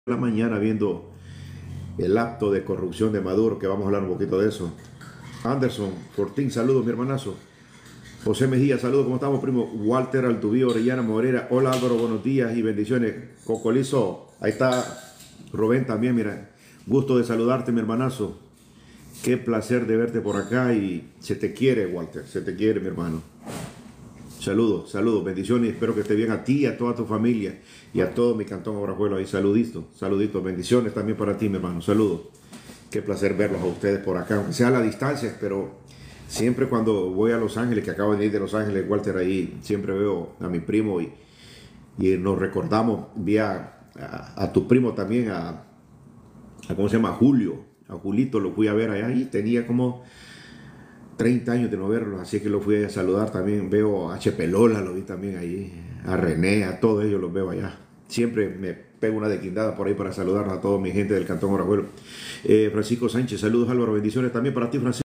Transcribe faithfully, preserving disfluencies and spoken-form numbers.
la mañana viendo el acto de corrupción de Maduro, que vamos a hablar un poquito de eso. Anderson Fortín, saludos, mi hermanazo. José Mejía, saludos, ¿cómo estamos, primo? Walter Altubío, Orellana Morera, hola Álvaro, buenos días y bendiciones. Cocolizo, ahí está Rubén también, mira, gusto de saludarte, mi hermanazo. Qué placer de verte por acá y se te quiere, Walter, se te quiere, mi hermano. Saludos, saludos, bendiciones, espero que esté bien a ti, a toda tu familia y a todo mi cantón Obrajuelo ahí. Saluditos, saluditos, bendiciones también para ti, mi hermano, saludos. Qué placer verlos a ustedes por acá, aunque sea a la distancia, pero siempre cuando voy a Los Ángeles, que acabo de ir de Los Ángeles, Walter, ahí siempre veo a mi primo y, y nos recordamos, vi a, a, a tu primo también, a, a, ¿cómo se llama? A Julio, a Julito, lo fui a ver allá y tenía como treinta años de no verlos, así que lo fui a saludar también. Veo a Chepe Lola, lo vi también ahí, a René, a todos ellos los veo allá. Siempre me pego una dequindada por ahí para saludar a toda mi gente del cantón Obrajuelo. Eh, Francisco Sánchez, saludos Álvaro, bendiciones también para ti, Francisco.